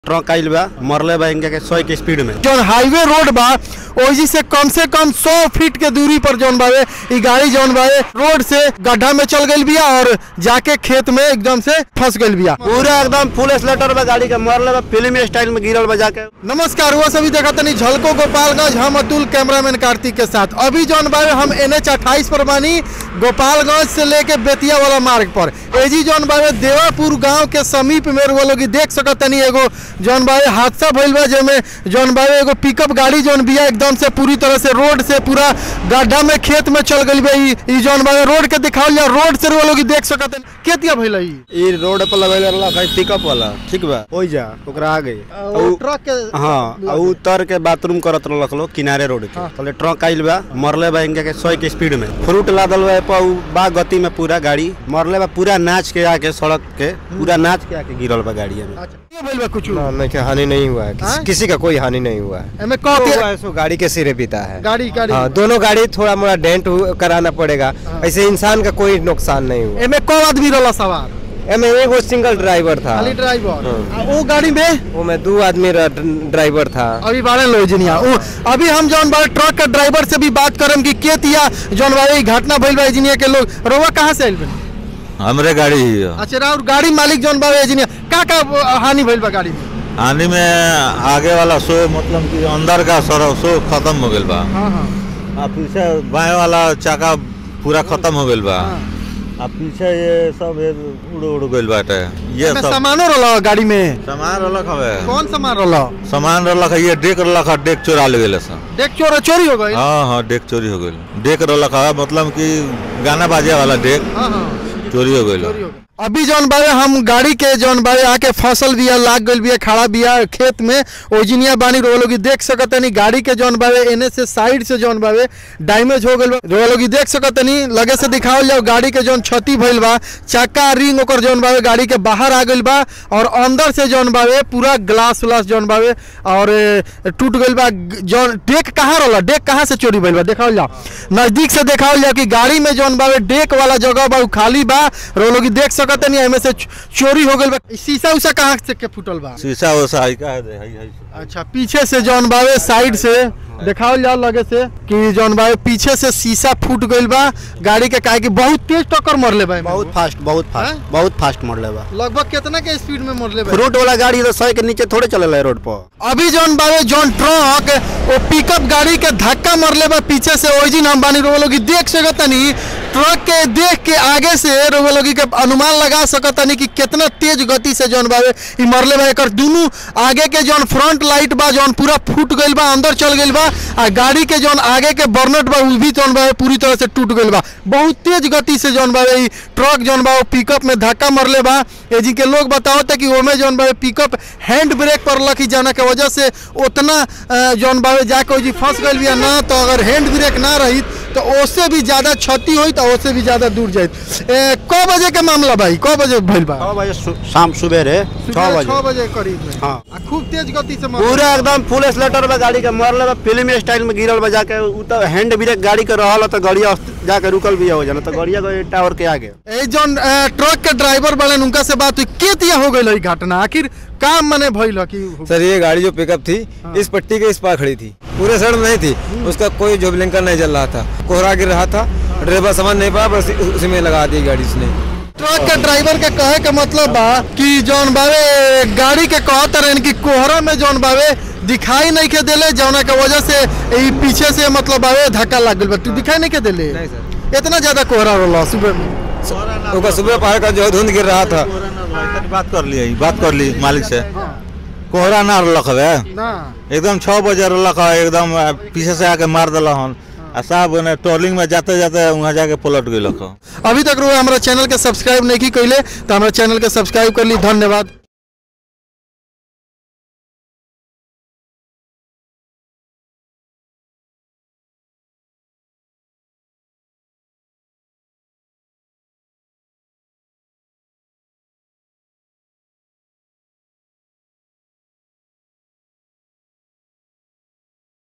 Truck आइल बा मरले बा इनके 100 के स्पीड में। जो हाईवे रोड बा ओजी से कम 100 फीट के दूरी पर जौन बावे ई गाड़ी जौन बावे रोड से गड्ढा में चल गई बिया और जाके खेत में एकदम से फंस गई बिया। पूरा एकदम फुल स्लेटर बा गाड़ी का, मरले बा फिल्मी स्टाइल में गिरल बा जाके। नमस्कार, वो सभी देखा तनी झलको गोपालगंज, हम अतुल कैमरामैन कार्तिक के साथ। अभी जौन बावे हम NH 28 पर बानी, गोपालगंज से लेके बेतिया वाला मार्ग पर। एजी जौन बावे देवापुर गाँव के समीप में वो लोग देख सकत तनी एगो जौन बावे हादसा भइल बा, जेमे जौन बावे एगो पिकअप गाड़ी जौन बिया एकदम से पूरी तरह से रोड से पूरा गड्ढा में खेत में चल गई बा। ई जौन बावे रोड के दिखावल जा, रोड से वो लोग देख सकत केतिया भइल ई रोड पर लगल रहला पिकअप वाला, ठीक बा, ओइ जा ओकरा आ गई ट्रक के। हां, उतर के बाथरूम करत रहलक लो किनारे रोड के, तले ट्रक आइल बा मरले बा इनके 100 के स्पीड में। फ्रूट लादल बा गति में पूरा गाड़ी मरले बा, पूरा नाच के आके सड़क के पूरा नाच के आके गिरल बा गाड़ी में। कुछ नहीं, हानि नहीं हुआ है, किसी का कोई हानि नहीं हुआ है। तो गाड़ी के सिरे पीता है गाड़ी। हाँ, दोनों गाड़ी थोड़ा मोड़ा डेंट कराना पड़ेगा, ऐसे इंसान का कोई नुकसान नहीं हुआ। एमे कौ आदमी रहला सवार? एमे एगो सिंगल ड्राइवर था, खाली ड्राइवर। वो गाड़ी में वो में 2 आदमी ड्राइवर था। अभी बारे लो जिनिया अभी हम जौन बारे ट्रक के ड्राइवर से भी बात करम कि केतिया जौन बारे घटना भइल बा। जिनिया के लोग रोवा कहां से आइल बा? हमरे गाड़ी ही है। अच्छा, और गाड़ी मालिक जौन बारे जिनिया का हानि भइल बा गाड़ी में? हानि में आगे वाला शो मतलब कि अंदर का शो खत्म हो गइल बा। हां, पीछे बाएं वाला चाका पूरा खत्म हो गइल बा। अब पीछे ये सब उड़ गइल बाटे। ये सब सामानो रहला गाड़ी में? सामान रलक हवे। कौन सामान रहला? सामान रलक है, ये डेक रलक है, डेक चोरा ले गेले सन। डेक चोरी हो गई? हां, डेक चोरी हो गइल। डेक रलक है मतलब कि गाना बाजे वाला डेक चोरी हो गइल। अभी जौन बारे हम गाड़ी के जौन बारे आके फसल बिया, लाग गइल बिया, खड़ा बिया खेत में ओजिनिया बानी। रो लोग देख सकत नहीं गाड़ी के जौन बारे एने से साइड से जौन बारे डैमेज हो गइल बा। रो लोग देख सकत नहीं, लगे से दिखावल जाओ गाड़ी के जौन क्षति भइल बा। चक्का रिंग ओकर जौन बारे गाड़ी के बाहर आ गइल बा और अंदर से जौन बारे पूरा ग्लास उलास जौन बारे और टूट गइल बा। जौन डेक कहाँ रहला, डेक कहाँ से चोरी भइल बा देखावल जाओ, नजदीक से देखावल जाओ कि गाड़ी में जौन बारे डेक वाला जगह बा खाली बा। रो लोग देख सकत में से चोरी हो गइल बा। शीशा उसा कहाँ से के फूटल बा? शीशा उसा है का है। अच्छा, पीछे से जौन बावे साइड से दिखावल जाओ लगे से कि जौन बावे पीछे से शीशा फूट गइल बा गाड़ी के, काहे कि बहुत तेज टक्कर मरले बा। बहुत फास्ट मरले बा। लगभग कितना के स्पीड में मरले बा? फ्रूट वाला गाड़ी तो 100 के नीचे थोड़े चलेला रोड पर। अभी जौन बावे जौन ट्रक वो पिकअप गाड़ी के धक्का मरले बा पीछे से। ओइजिन हम बानी रो लोग देख सकतनी, ट्रक के देख के आगे से रो लोग के अनुमान लगा सकतनी कि कितना तेज गति से जौन बावे ई मरले बा। एकर दोनों आगे के जौन फ्रंट लाइट बा जौन पूरा फूट गइल बा, अंदर चल गइल बा। आ गाड़ी के जौन आगे के बर्नट बा वो भी जौन बा पूरी तरह से टूट गइल बा। बहुत तेज गति से जौन बा ई ट्रक जौन बा पिकअप में धक्का मरले बा। एजी के लोग बतावत कि ओमे जौन बा पिकअप हैंड ब्रेक पर लखी जाना के वजह से उतना जौन बा जाके ओजी फंस गइल बिया ना। तो अगर हैंड ब्रेक ना रही तो उससे भी ज्यादा क्षति हुई, तो उससे भी ज्यादा दूर जाए। क बजे के मामला भाई, क बजे भइल बा? 6 बजे शाम सुबेरे 6 बजे करीब में। हाँ, खूब तेज गति से पूरा एकदम फुल स्लेटर बा गाड़ी का, मरले बा फिल्मी स्टाइल में गिरल बा जाके। उ तो हैंड ब्रेक गाड़ी के रहल तो गाड़िया जाके रुकल भी हो जाना, तो गाड़िया के टावर के आगे। ए जौन ट्रक के ड्राइवर वाले उनका से बात हुई, केतिया हो गइल घटना, आखिर काम मने भइल कि? सर, ये गाड़ी जो पिकअप थी इस पट्टी के इस पार खड़ी थी, पूरे सड़क नहीं थी, उसका कोई जो ब्लिंकर नहीं चल रहा था, कोहरा गिर रहा था, ड्राइवर समझ नहीं पाया, बस उसी में लगा दी गाड़ी उसने। ट्रक के ड्राइवर के कहे का मतलब बा कि जौन बावे गाड़ी के कहत रहन कि कोहरा में जौन बावे दिखाई नहीं के देले, जौना के वजह से ई पीछे से मतलब बावे धक्का लग गइल बा। तू दिखाई नहीं के देले? नहीं सर, इतना ज्यादा कोहरा रहला सुबह में? सुबह पहाड़ का जो धुंध गिर रहा था। बात कर ली मालिक से, कोहरा ना रलक हवे ना, एकदम 6 बजे रलक है, एकदम पीछे से आके मार दिला हन। साहब ने टोलिंग में जाते जाते वहाँ जाके पलट गइल। अभी तक हमारा चैनल के सब्सक्राइब नहीं की कइले तो हमारा चैनल के सब्सक्राइब कर ली। धन्यवाद।